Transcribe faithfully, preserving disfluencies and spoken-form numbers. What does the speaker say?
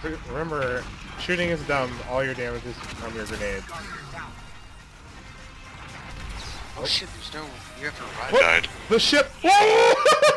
Remember, shooting is dumb. All your damage is from your grenades. Oh shit, there's no... You have to ride. What? Died. The ship! Whoa!